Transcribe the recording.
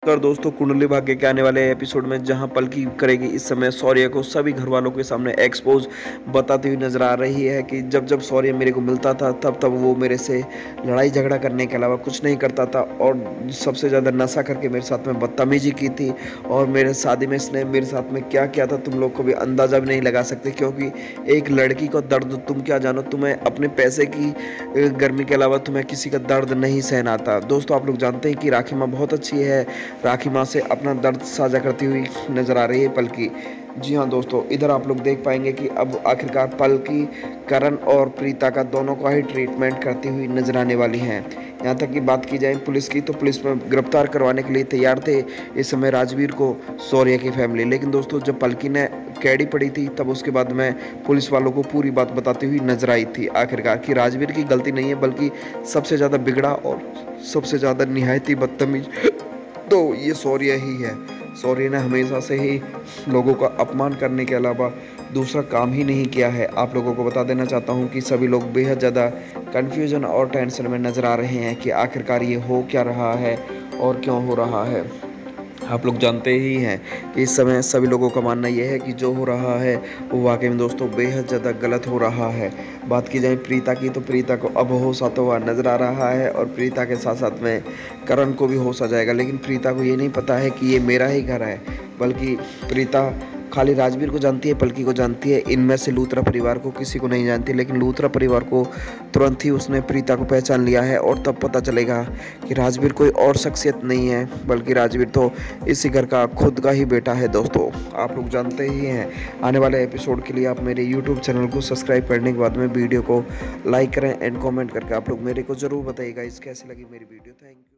कर दोस्तों, कुंडली भाग्य के आने वाले एपिसोड में जहां पलकी करेगी इस समय शौर्य को सभी घर वालों के सामने एक्सपोज बताती हुई नजर आ रही है कि जब जब शौर्य मेरे को मिलता था तब तब वो मेरे से लड़ाई झगड़ा करने के अलावा कुछ नहीं करता था और सबसे ज़्यादा नशा करके मेरे साथ में बदतमीजी की थी। और मेरे शादी में इसने मेरे साथ में क्या किया था तुम लोग को भी अंदाज़ा भी नहीं लगा सकते, क्योंकि एक लड़की का दर्द तुम क्या जानो। तुम्हें अपने पैसे की गर्मी के अलावा तुम्हें किसी का दर्द नहीं सहना आता। दोस्तों, आप लोग जानते हैं कि राखी माँ बहुत अच्छी है। राखी माँ से अपना दर्द साझा करती हुई नजर आ रही है पलकी। जी हाँ दोस्तों, इधर आप लोग देख पाएंगे कि अब आखिरकार पलकी करण और प्रीता का दोनों का ही ट्रीटमेंट करती हुई नजर आने वाली हैं। यहाँ तक कि बात की जाए पुलिस की, तो पुलिस में गिरफ्तार करवाने के लिए तैयार थे इस समय राजवीर को शौर्य की फैमिली। लेकिन दोस्तों, जब पलकी ने कैडी पड़ी थी तब उसके बाद में पुलिस वालों को पूरी बात बताती हुई नजर आई थी आखिरकार कि राजवीर की गलती नहीं है, बल्कि सबसे ज़्यादा बिगड़ा और सबसे ज़्यादा निहायती बदतमीज तो ये शौर्य ही है। शौर्य ने हमेशा से ही लोगों का अपमान करने के अलावा दूसरा काम ही नहीं किया है। आप लोगों को बता देना चाहता हूँ कि सभी लोग बेहद ज़्यादा कन्फ्यूजन और टेंशन में नज़र आ रहे हैं कि आखिरकार ये हो क्या रहा है और क्यों हो रहा है। आप लोग जानते ही हैं कि इस समय सभी लोगों का मानना यह है कि जो हो रहा है वो वाकई में दोस्तों बेहद ज़्यादा गलत हो रहा है। बात की जाए प्रीता की, तो प्रीता को अब होश आता हुआ नज़र आ रहा है और प्रीता के साथ साथ में करण को भी होश आ जाएगा। लेकिन प्रीता को ये नहीं पता है कि ये मेरा ही घर है, बल्कि प्रीता खाली राजवीर को जानती है, पलकी को जानती है, इनमें से लूथरा परिवार को किसी को नहीं जानती। लेकिन लूथरा परिवार को तुरंत ही उसने प्रीता को पहचान लिया है और तब पता चलेगा कि राजवीर कोई और शख्सियत नहीं है, बल्कि राजवीर तो इसी घर का खुद का ही बेटा है। दोस्तों, आप लोग जानते ही हैं। आने वाले एपिसोड के लिए आप मेरे यूट्यूब चैनल को सब्सक्राइब करने के बाद में वीडियो को लाइक करें एंड कॉमेंट करके आप लोग मेरे को ज़रूर बताइएगा इस कैसी लगी मेरी वीडियो। Thank you.